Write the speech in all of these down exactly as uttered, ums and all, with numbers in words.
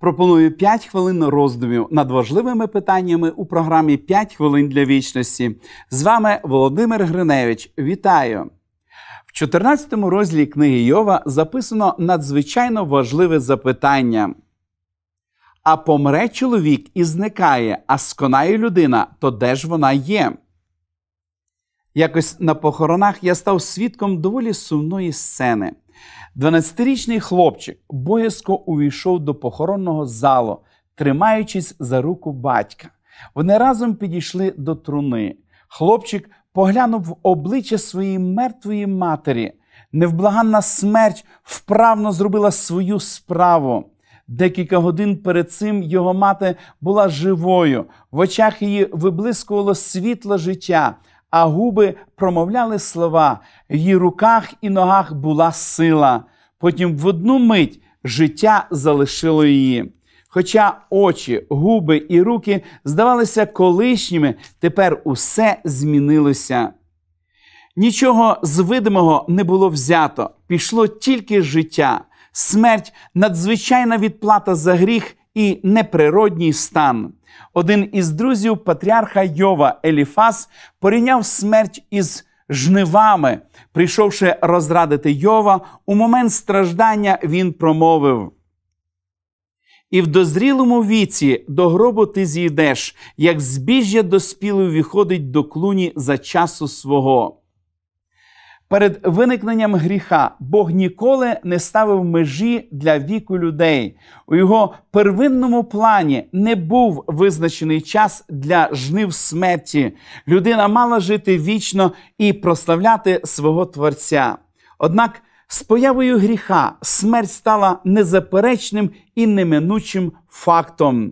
Пропоную п'ять хвилин роздумів над важливими питаннями у програмі «п'ять хвилин для вічності». З вами Володимир Гриневич. Вітаю! В чотирнадцятому розділі книги Йова записано надзвичайно важливе запитання. «А помре чоловік і зникає, а сконає людина, то де ж вона є?» Якось на похоронах я став свідком доволі сумної сцени. дванадцятирічний хлопчик боязко увійшов до похоронного залу, тримаючись за руку батька. Вони разом підійшли до труни. Хлопчик поглянув в обличчя своєї мертвої матері. Невблаганна смерть вправно зробила свою справу. Декілька годин перед цим його мати була живою, в очах її виблискувало світло життя, а губи промовляли слова, в її руках і ногах була сила. Потім в одну мить життя залишило її. Хоча очі, губи і руки здавалися колишніми, тепер усе змінилося. Нічого з видимого не було взято, пішло тільки життя. Смерть – надзвичайна відплата за гріх і неприродній стан. Один із друзів патріарха Йова, Еліфаз, порівняв смерть із жнивами. Прийшовши розрадити Йова, у момент страждання він промовив: «І в дозрілому віці до гробу ти зійдеш, як збіжжя доспіле виходить до клуні за часу свого». Перед виникненням гріха Бог ніколи не ставив межі для віку людей. У його первинному плані не був визначений час для жнив смерті. Людина мала жити вічно і прославляти свого Творця. Однак з появою гріха смерть стала незаперечним і неминучим фактом.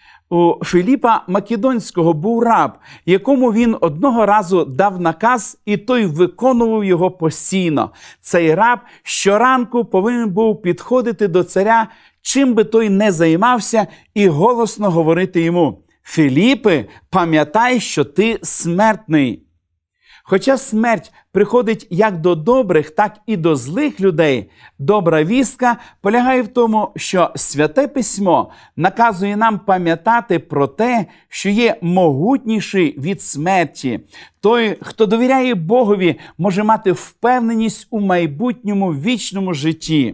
У Філіпа Македонського був раб, якому він одного разу дав наказ, і той виконував його постійно. Цей раб щоранку повинен був підходити до царя, чим би той не займався, і голосно говорити йому: «Філіпе, пам'ятай, що ти смертний». Хоча смерть приходить як до добрих, так і до злих людей, добра вістка полягає в тому, що Святе Письмо наказує нам пам'ятати про те, що є могутніший від смерті. Той, хто довіряє Богові, може мати впевненість у майбутньому вічному житті.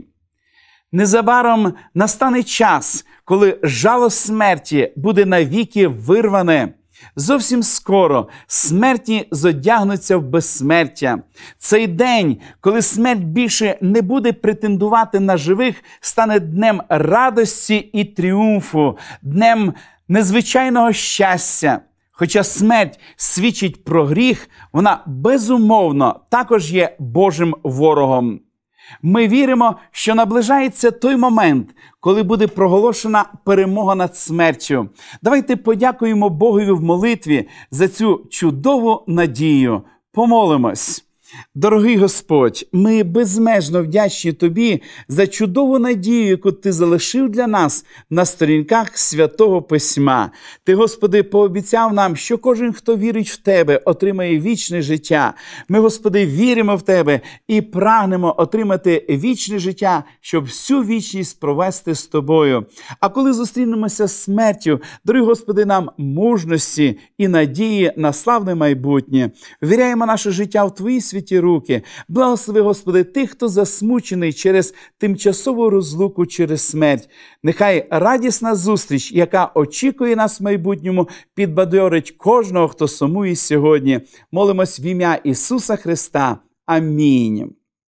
Незабаром настане час, коли жало смерті буде навіки вирване. Зовсім скоро смерті зодягнуться в безсмертя. Цей день, коли смерть більше не буде претендувати на живих, стане днем радості і тріумфу, днем незвичайного щастя. Хоча смерть свідчить про гріх, вона безумовно також є Божим ворогом. Ми віримо, що наближається той момент, коли буде проголошена перемога над смертю. Давайте подякуємо Богові в молитві за цю чудову надію. Помолимось. Дорогий Господь, ми безмежно вдячні Тобі за чудову надію, яку Ти залишив для нас на сторінках Святого Письма. Ти, Господи, пообіцяв нам, що кожен, хто вірить в Тебе, отримає вічне життя. Ми, Господи, віримо в Тебе і прагнемо отримати вічне життя, щоб всю вічність провести з Тобою. А коли зустрінемося з смертю, дорогий Господи, нам мужності і надії на славне майбутнє. Віряємо наше життя в Твої святі руки. Благослови, Господи, тих, хто засмучений через тимчасову розлуку через смерть. Нехай радісна зустріч, яка очікує нас в майбутньому, підбадьорить кожного, хто сумує сьогодні. Молимось в ім'я Ісуса Христа. Амінь.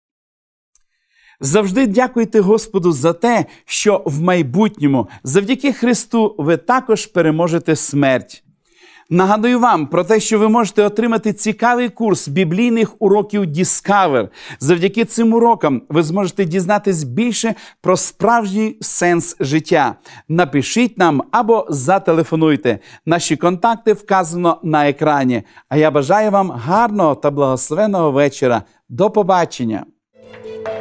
Завжди дякуйте Господу за те, що в майбутньому, завдяки Христу, ви також переможете смерть. Нагадую вам про те, що ви можете отримати цікавий курс біблійних уроків Discover. Завдяки цим урокам ви зможете дізнатись більше про справжній сенс життя. Напишіть нам або зателефонуйте. Наші контакти вказано на екрані. А я бажаю вам гарного та благословенного вечора. До побачення!